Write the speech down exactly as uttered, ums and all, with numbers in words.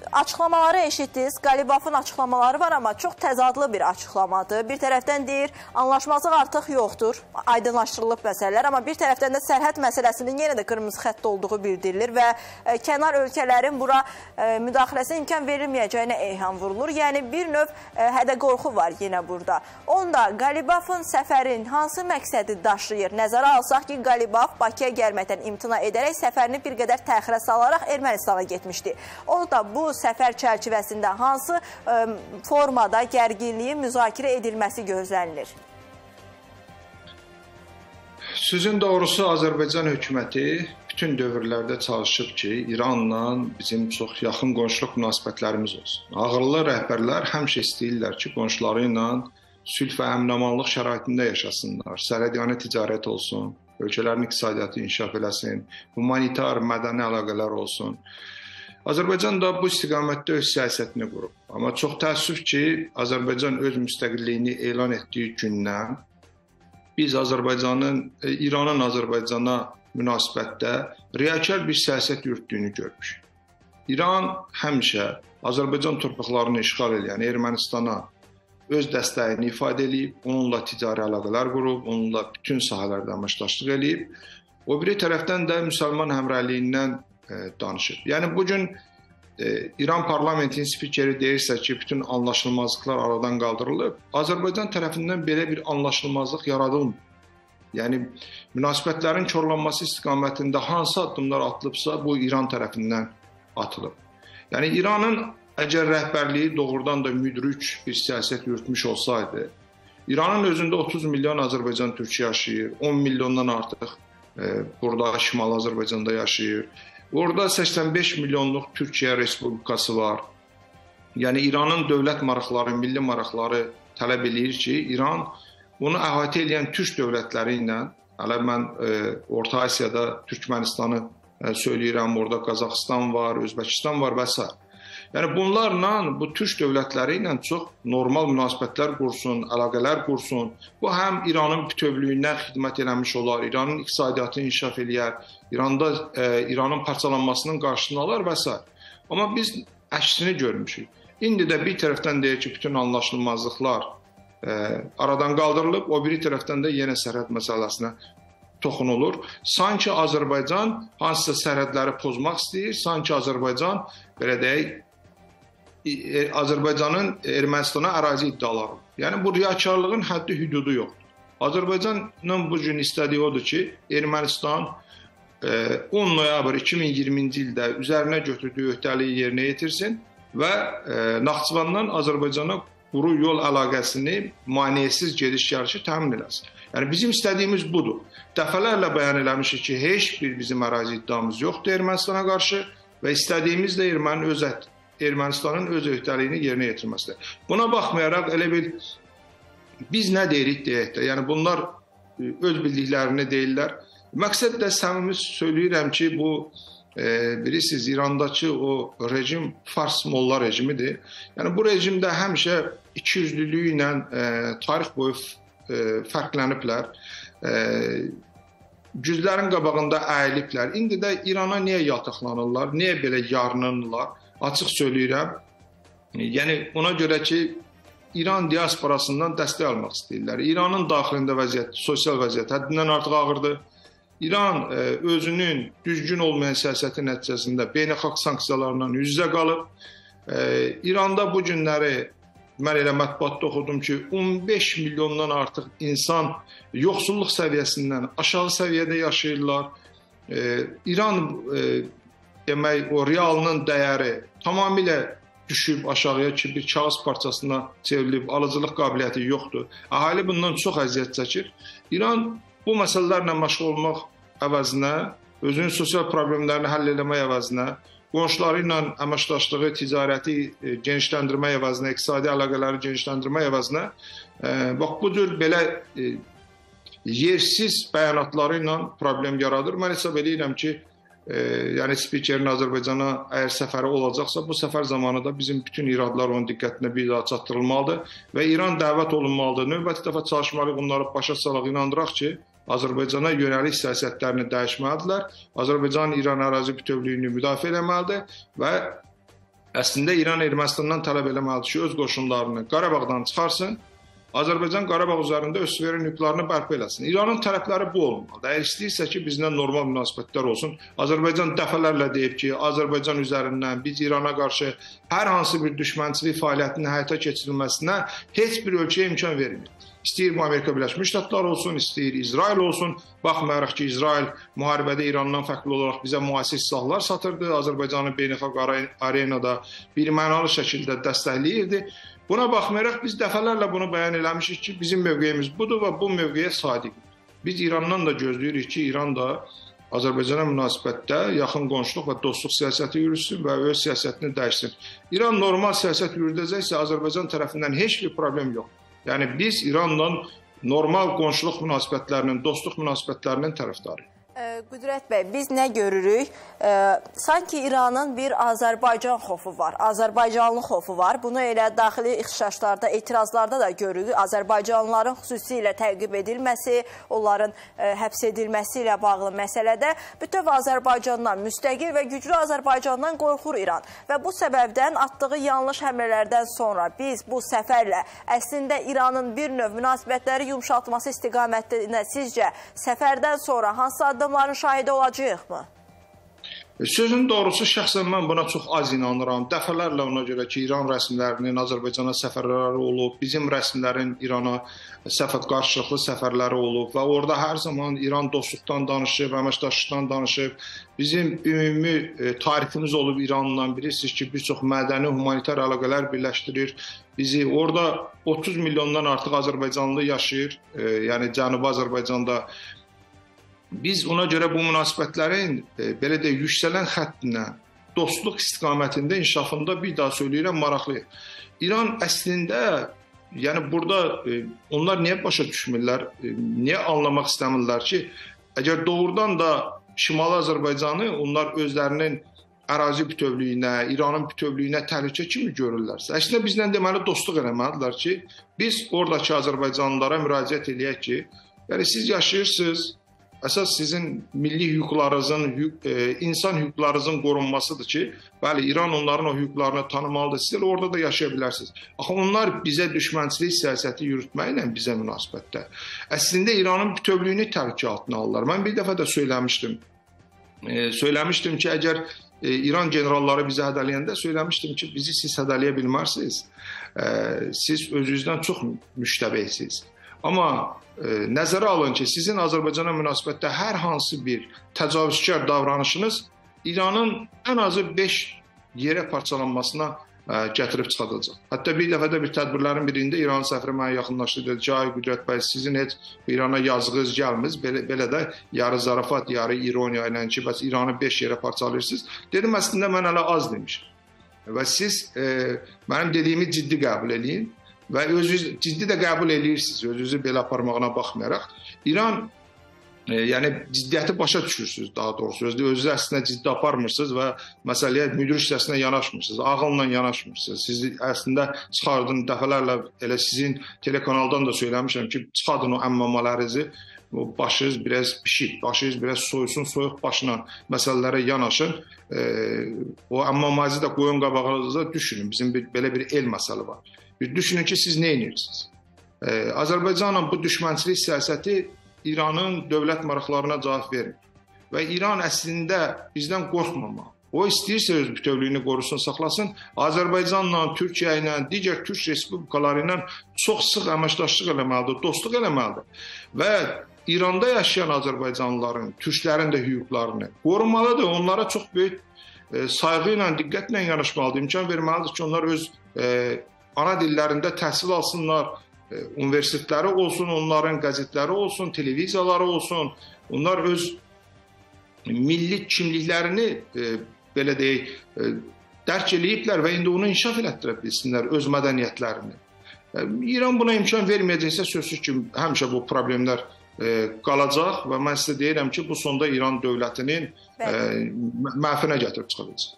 açıqlamaları eşitdiniz. Qalibafın açıqlamaları var, amma çox təzadlı bir açıqlamadır. Bir tərəfdən deyir, anlaşmazlıq artıq yoxdur, aydınlaşdırılıb məsələlər, amma bir tərəfdən də sərhəd məsələsinin yenə də qırmızı xətt olduğu bildirilir və e, kənar ölkələrin bura e, müdaxiləsinə imkan verilməyəcəyinə eyham vurulur. Yəni bir növ e, hədə-qorxu var yenə burada. Onda Qalibafın səfərin hansı məqsədi daşıyır? Nəzərə alsaq ki, Qalibaf Bakıya gəlməkdən imtina edərək səfərini bir qədər təxirə salaraq Ermənistana getmişdi. O da bu səfər çərçivəsində hansı e, formada gərginliyin müzakirə edilməsi gözlənilir? Sözün doğrusu Azərbaycan hökuməti bütün dövrlərdə çalışıb ki, İranla bizim çox yaxın qonşuluq münasibətlərimiz olsun. Ağıllı rəhbərlər həmişə istəyirlər ki, qonşuları ilə sülh və əmin-amanlıq şəraitində yaşasınlar. Sərhədyanı ticarət olsun, ölkələrin iqtisadiyyatı inkişaf eləsin, humanitar, mədəni əlaqələr olsun. Azərbaycan da bu istiqamətdə öz siyasətini qurub. Amma çox təəssüf ki, Azərbaycan öz müstəqilliyini elan etdiyi gündən biz Azərbaycanın, İranın Azərbaycana münasibətdə riyakar bir siyasət yürütdüyünü görmüşük. İran həmişə Azərbaycan torpaqlarını işğal edən Ermənistana öz dəstəyini ifadə edib, onunla ticari əlaqələr qurub, onunla bütün sahələrdə əməkdaşlıq edib. O biri tərəfdən də müsəlman həmrəyliyindən e, danışıb. Yəni bugün e, İran parlamentinin spikeri deyirsə ki, bütün anlaşılmazlıqlar aradan qaldırılıb, Azərbaycan tərəfindən belə bir anlaşılmazlıq yaradılmır. Yəni münasibətlərin korlanması istiqamətində hansı addımlar atılıbsa, bu İran tərəfindən atılıb. Yəni İranın əgər rəhbərliyi doğrudan da müdrik bir siyasət yürütmüş olsaydı, İranın özündə otuz milyon Azərbaycan türkü yaşayır, on milyondan artıq e, burada Şimal Azərbaycanda yaşayır. Orada səksən beş milyonluq Türkiyə Respublikası var. Yəni İranın dövlət maraqları, milli maraqları tələb edir ki, İran bunu əhatə edən türk dövlətləri ilə, hələ mən e, Orta Asiyada Türkmenistanı e, söyləyirəm, orada Qazaxıstan var, Özbəkistan var və s. Yəni bunlarla, bu türk dövlətləri ilə çox normal münasibətlər qursun, əlaqələr qursun. Bu həm İranın bütövlüyündən xidmət eləmiş olar, İranın iqtisadiyyatını inkişaf eləyər, İranda e, İranın parçalanmasının qarşısını alar və s. Amma biz əksini görmüşük. İndi də bir tərəfdən deyir ki, bütün anlaşılmazlıqlar e, aradan qaldırılıb, o biri tərəfdən də yenə sərhəd məsələsinə toxunulur. Sanki Azərbaycan hansısa sərhədləri pozmaq istəyir, sanki Azərbaycan, belə deyək, Azərbaycanın Ermənistana ərazi iddiaları. Yəni bu riyakarlığın həddi hüdudu yoxdur. Azərbaycanın bu gün istədiyi odur ki, Ermənistan on noyabr iki min iyirminci ildə üzərinə götürdüyü öhdəliyi yerinə yetirsin və Naxçıvandan Azərbaycana quru yol əlaqəsini maneəsiz gediş-gəlişi təmin eləsin. Yəni bizim istədiyimiz budur. Dəfələrlə bəyan eləmişik ki, heç bir bizim ərazi iddiamız yoxdur Ermənistana qarşı və istədiyimiz də Ermənin öz Ermənistanın öz öhdəliyini yerinə yetirməsidir. Buna baxmayaraq elə bil biz nə deyirik deyək də, yəni bunlar öz bildiklərini deyirlər. Məqsəd də səmimi söyləyirəm ki, bu e, bilirsiniz İrandakı o rejim Fars molla rejimidir. Yəni bu rejimdə həmişə ikiyüzlülüyü ilə e, tarix boyu e, fərqləniblər. E, Güzlərin qabağında əyiliblər. İndi də İrana niyə yataqlanırlar, niyə belə yarınırlar? Açıq söyləyirəm. Yəni ona görə ki, İran diasporasından dəstək almaq istəyirlər. İranın daxilində vəziyyət, sosial vəziyyət həddindən artıq ağırdır. İran e, özünün düzgün olmayan siyasəti nəticəsində beynəlxalq sanksiyalarla üz-üzə qalıb. E, İranda bu günləri mən elə mətbuatda oxudum ki, on beş milyondan artıq insan yoxsulluq səviyyəsindən aşağı səviyyədə yaşayırlar. E, İran e, demək, o realının dəyəri tamamilə düşüb aşağıya ki, bir kağız parçasına çevrilib, alıcılıq qabiliyyəti yoxdur. Əhali bundan çox əziyyət çəkir. İran bu məsələlərlə məşğul olmaq əvəzinə, özünün sosial problemlərini həll eləmək əvəzinə, qonşuları ilə əməkdaşlığı, ticarəti genişləndirmək əvəzinə, iqtisadi əlaqələri genişləndirmək əvəzinə, e, bax bu cür belə e, yersiz bəyanatları ilə problem yaradır. Mən hesab edirəm ki, E, yəni spikerin Azərbaycana əgər səfəri olacaqsa, bu səfər zamanı da bizim bütün iradlar onun diqqətinə bir daha çatdırılmalıdır və İran dəvət olunmalıdır. Növbəti dəfə çalışmalıyıq, onları başa salaq, inandıraq ki, Azərbaycana yönəlik siyasətlərini dəyişməlidirlər. Azərbaycan İran ərazi bütövlüyünü müdafiə etməlidir və əslində İran Ermənistandan tələb eləməlidir ki, öz qoşunlarını Qarabağdan çıxarsın, Azərbaycan Qarabağ üzərində öz suveren hüquqlarını bərpa eləsin. İranın tərəfləri bu olmalıdır. Əgər istəyirsə ki, bizlə normal münasibətlər olsun, Azərbaycan dəfələrlə deyib ki, Azərbaycan üzərindən biz İrana qarşı hər hansı bir düşmənçilik fəaliyyətinin həyata keçirilməsinə heç bir ölkəyə imkan vermir. İstəyir bu Amerika Birləşmiş Ştatları olsun, istəyir İsrail olsun. Baxmayaraq ki, İsrail müharibədə İrandan fərqli olaraq bizə müasir silahlar satırdı, Azərbaycanı beynəlxalq arenada birmənalı şəkildə dəstəkləyirdi. Buna baxmayaraq biz dəfələrlə bunu bəyan eləmişik ki, bizim mövqeyimiz budur və bu mövqeyə sadiqdir. Biz İrandan da gözləyirik ki, İran da Azərbaycana münasibətdə yaxın qonşuluq və dostluq siyasəti yürütsün və öz siyasətini dəyişsin. İran normal siyasət yürüdəcəksə Azərbaycan tərəfindən heç bir problem yox. Yəni biz İranla normal qonşuluq münasibətlərinin, dostluq münasibətlərinin tərəfdarıyıq. Qüdrət bəy, biz nə görürük? E, sanki İranın bir Azərbaycan xofu var, Azərbaycanlı xofu var. Bunu elə daxili ixtişaşlarda, etirazlarda da görürük. Azərbaycanlıların xüsusilə təqib edilməsi, onların e, həbs edilməsi ilə bağlı məsələdə bütöv Azərbaycandan, müstəqil və güclü Azərbaycandan qorxur İran. Və bu səbəbdən atdığı yanlış həmlələrdən sonra biz bu səfərlə əslində İranın bir növ münasibətləri yumşaltması istiqamətində sizcə səfərdən sonra hansı addımların şahidi olacağıq mı? Sözün doğrusu şəxsən mən buna çox az inanıram. Dəfələrlə ona görə ki, İran rəsmilərinin Azərbaycana səfərləri olub, bizim rəsmilərin İrana səfər qarşılıqlı səfərləri olub və orada hər zaman İran dostluqdan danışıb, əməkdaşlıqdan danışıb. Bizim ümumi e, tarifimiz olub İranla, bilirsiniz ki, bir çox mədəni, humanitar əlaqələr birləşdirir bizi. Orada otuz milyondan artıq Azərbaycanlı yaşayır, e, yəni Cənubi Azərbaycanda. Biz ona görə bu münasibətlərin e, belə də yüksələn xəttinə, dostluq istiqamətində inkişafında bir daha söyləyirəm, maraqlıyıq. İran əslində, yəni burada e, onlar niyə başa düşmürlər, e, niyə anlamaq istəmirlər ki, əgər doğrudan da Şimali Azərbaycanı onlar özlərinin ərazi bütövlüyünə, İranın bütövlüyünə təhlükə kimi görürlərsə, əslində bizlə deməli dostluq eləməlidirlər ki, biz oradakı Azərbaycanlılara müraciət eləyək ki, yəni siz yaşayırsınız, əsas sizin milli hüquqlarınızın, hüquq, e, insan hüquqlarınızın qorunmasıdır ki, bəli, İran onların o hüquqlarını tanımalıdır, siz orada da yaşaya bilərsiniz. Axı onlar bizə düşmənçilik siyasəti yürütməklə bizə münasibətdə. Əslində İranın bütövlüyünü təhlükə altına alırlar. Mən bir dəfə də söyləmişdim. E, söyləmişdim ki, əgər e, İran generalları bizə hədələyəndə söyləmişdim ki, bizi siz hədələyə bilmərsiniz. E, siz özünüzdən çox müştəbəysiniz. Amma e, nəzərə alın ki, sizin Azərbaycana münasibətdə hər hansı bir təcavüzkar davranışınız İranın ən azı beş yerə parçalanmasına e, gətirib çıxadacaq. Hətta bir dəfə də bir tədbirlərin birində İran səfiri mənə yaxınlaşdı, dedi ki, ay Qüdrət bəy, sizin heç İrana yazığınız gəlmir, belə, belə də yarı zarafat, yarı ironiya ilə ki, bəs İranı beş yerə parçalayırsınız. Dedim, əslində mən hələ az demişim. Və siz e, mənim dediyimi ciddi qəbul edin. Və özünüz ciddi də qəbul edirsiniz, özünüzü belə aparmağına baxmayaraq. İran, e, yəni ciddiyyəti başa düşürsünüz daha doğrusu. Özünüzü əslində ciddi aparmırsınız və məsələyə müdür hissəsinə yanaşmırsınız, ağılla yanaşmırsınız. Siz əslində çıxardın dəfələrlə, elə sizin telekanaldan da söyləmişəm ki, çıxardın o əmmamalarınızı, o başınız biraz pişik, başınız biraz soyusun, soyuq başla məsələlərə yanaşın. E, o əmmamanızı da qoyun qabağınıza düşünün. Bizim bir, belə bir el məsələ var. Bir düşünün ki, siz nə edirsiniz? Ee, Azərbaycanla bu düşmənçilik siyasəti İranın dövlət maraqlarına cavab vermir. Və İran əslində bizdən qorxmamalı. O istəyirsə öz bütövlüyünü qorusun, saxlasın. Azərbaycanla, Türkiyə ilə, digər Türk respublikaları ilə çox sıx əməkdaşlıq eləməlidir, dostluq eləməlidir. Və İranda yaşayan Azərbaycanlıların, Türklərin də hüquqlarını qorumalıdır. Onlara çox böyük e, sayğı ilə, diqqətlə yanaşmalıdır. İmkan verməlidir ki, onlar öz e, ana dillərində təhsil alsınlar, e, universitetləri olsun, onların qəzetləri olsun, televiziyaları olsun. Onlar öz milli kimliklərini e, belə deyək, e, dərk eləyiblər və indi onu inkişaf elətdirə bilsinlər, öz mədəniyyətlərini. E, İran buna imkan verməyəcəksə sözsüz ki, həmişə bu problemlər e, qalacaq və mən sizə deyirəm ki, bu sonda İran dövlətinin e, məhfinə gətirib çıxılacaq.